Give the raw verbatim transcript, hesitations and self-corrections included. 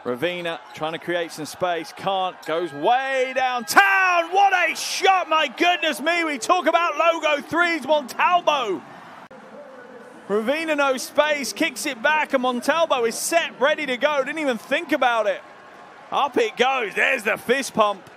Ravina trying to create some space, can't, goes way downtown. What a shot, my goodness me. We talk about logo threes, Montalbo. Ravina no space, kicks it back, and Montalbo is set, ready to go. Didn't even think about it. Up it goes, there's the fist pump.